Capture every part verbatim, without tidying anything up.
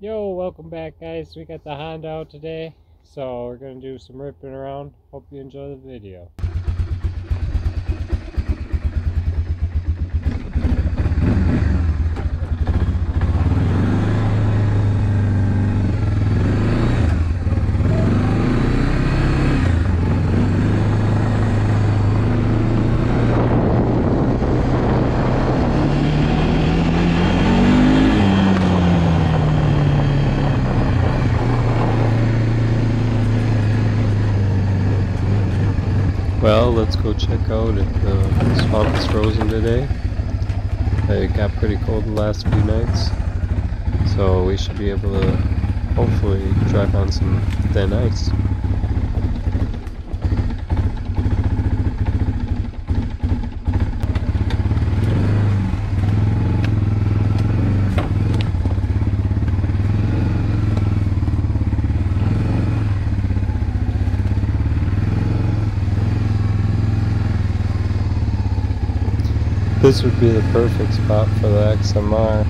Yo, welcome back guys. We got the Honda out today, so we're gonna do some ripping around. Hope you enjoy the video. Well, let's go check out if the swamp is frozen today. It got pretty cold the last few nights, so we should be able to hopefully drive on some thin ice. This would be the perfect spot for the X M R.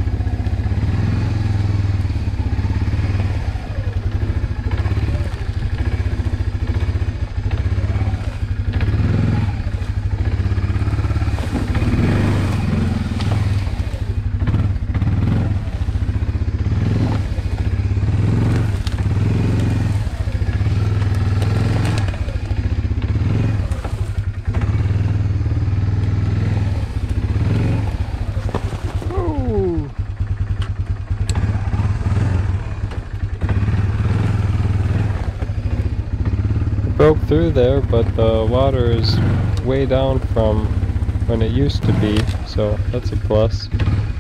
Broke through there, but the water is way down from when it used to be, so that's a plus.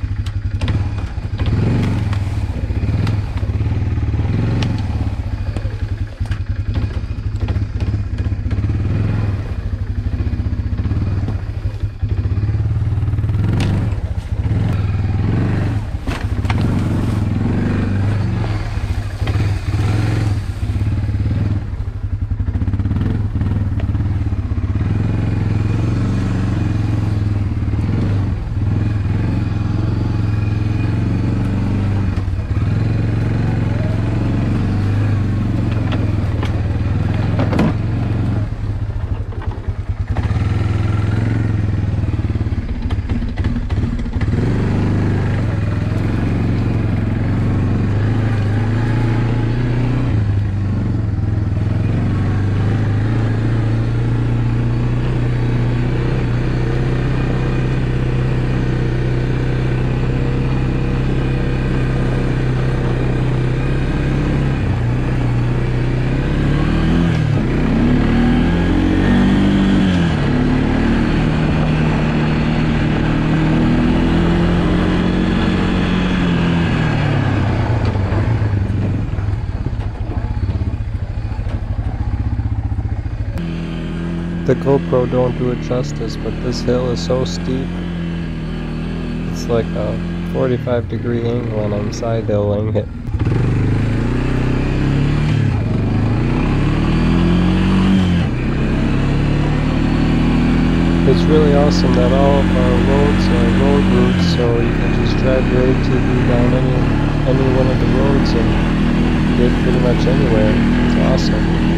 The GoPro don't do it justice, but this hill is so steep. It's like a forty-five degree angle and I'm side hilling it. It's really awesome that all of our roads are road routes, so you can just drive your A T V down any, any one of the roads and get pretty much anywhere. It's awesome.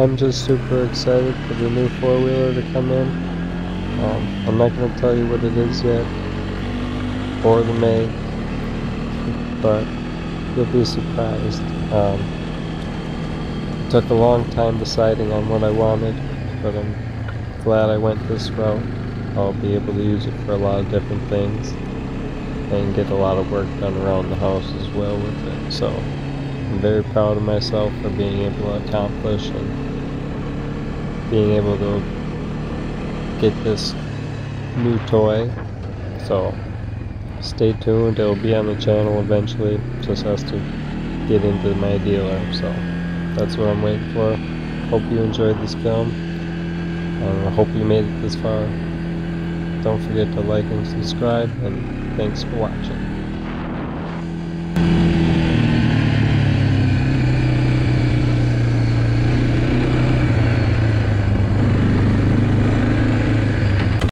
I'm just super excited for the new four-wheeler to come in. Um, I'm not going to tell you what it is yet, or the make, but you'll be surprised. Um, it took a long time deciding on what I wanted, but I'm glad I went this route. I'll be able to use it for a lot of different things, and get a lot of work done around the house as well with it. So I'm very proud of myself for being able to accomplish and being able to get this new toy. So stay tuned, it'll be on the channel eventually, just has to get into my dealer. So that's what I'm waiting for. Hope you enjoyed this film, and I hope you made it this far. Don't forget to like and subscribe, and thanks for watching.